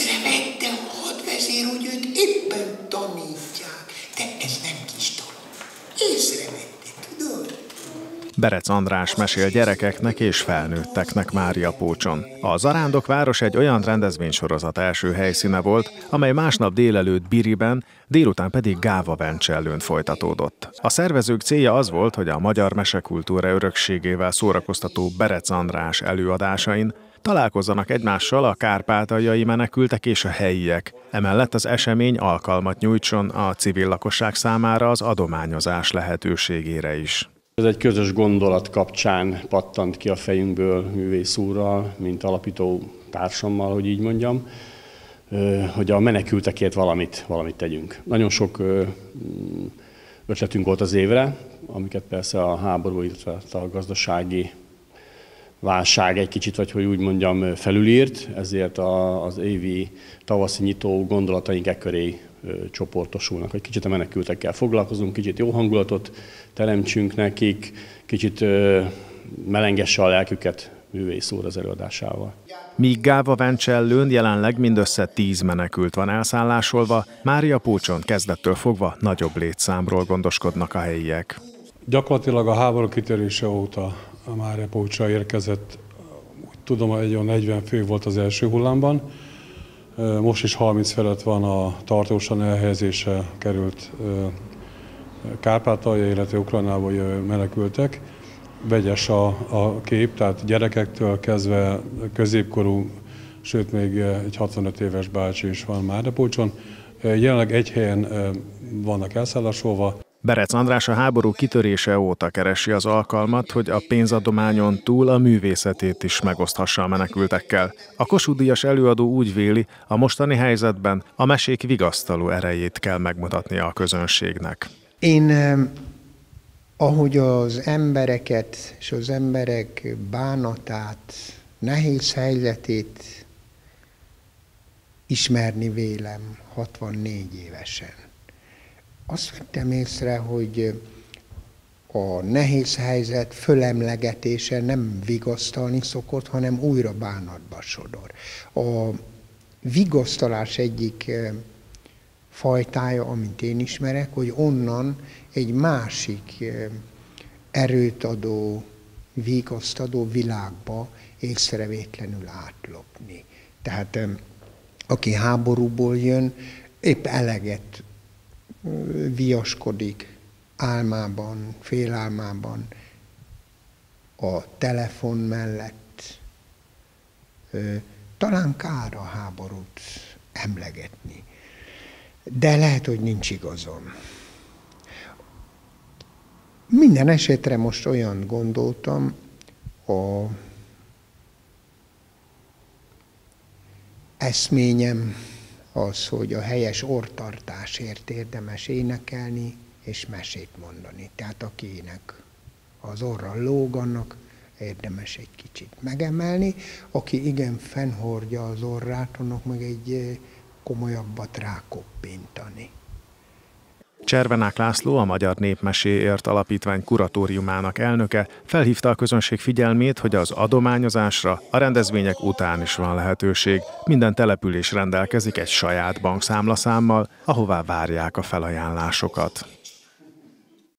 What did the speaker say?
Észrevettem, hadvezér, hogy őt éppen tanítják. De ez nem kis dolog. Észrevettem, tudod? Berec András mesél gyerekeknek és felnőtteknek Máriapócson. A Zarándokváros egy olyan rendezvénysorozat első helyszíne volt, amely másnap délelőtt Biriben, délután pedig Gáva-Vencsellőn folytatódott. A szervezők célja az volt, hogy a magyar mesekultúra örökségével szórakoztató Berec András előadásain találkozzanak egymással a kárpátaljai menekültek és a helyiek. Emellett az esemény alkalmat nyújtson a civil lakosság számára az adományozás lehetőségére is. Ez egy közös gondolat kapcsán pattant ki a fejünkből művész úrral, mint alapító társammal, hogy így mondjam, hogy a menekültekért valamit tegyünk. Nagyon sok ötletünk volt az évre, amiket persze a háború, illetve a gazdasági válság egy kicsit, vagy hogy úgy mondjam, felülírt, ezért az évi tavaszi nyitó gondolataink ekköré csoportosulnak, hogy kicsit a menekültekkel foglalkozunk, kicsit jó hangulatot teremtsünk nekik, kicsit melengesse a lelküket művész úr az előadásával. Míg Gáva-Vencsellőn jelenleg mindössze 10 menekült van elszállásolva, Máriapócson kezdettől fogva nagyobb létszámról gondoskodnak a helyiek. Gyakorlatilag a háború kitörése óta a Máriapócsra érkezett, úgy tudom, hogy 40 fő volt az első hullámban. Most is 30 felett van a tartósan elhelyezésre került Kárpátalja, illetve Ukrajnából jövő menekültek. Vegyes a kép, tehát gyerekektől kezdve középkorú, sőt még egy 65 éves bácsi is van Máriapócson. Jelenleg egy helyen vannak elszállásolva. Berec András a háború kitörése óta keresi az alkalmat, hogy a pénzadományon túl a művészetét is megoszthassa a menekültekkel. A Kossuth-díjas előadó úgy véli, a mostani helyzetben a mesék vigasztaló erejét kell megmutatnia a közönségnek. Én, ahogy az embereket és az emberek bánatát, nehéz helyzetét ismerni vélem 64 évesen. Azt vettem észre, hogy a nehéz helyzet fölemlegetése nem vigasztalni szokott, hanem újra bánatba sodor. A vigasztalás egyik fajtája, amit én ismerek, hogy onnan egy másik erőt adó, vigasztadó világba észrevétlenül átlopni. Tehát aki háborúból jön, épp eleget viaskodik álmában, félálmában a telefon mellett. Talán kár a háborút emlegetni, de lehet, hogy nincs igazam. Minden esetre most olyan gondoltam, a eszményem az, hogy a helyes orrtartásért érdemes énekelni és mesét mondani. Tehát akinek az orra lóg, annak érdemes egy kicsit megemelni. Aki igen fennhordja az orrát, annak meg egy komolyabbat rákoppintani. Cservenák László, a Magyar Népmeséért Alapítvány kuratóriumának elnöke felhívta a közönség figyelmét, hogy az adományozásra a rendezvények után is van lehetőség. Minden település rendelkezik egy saját bankszámlaszámmal, ahová várják a felajánlásokat.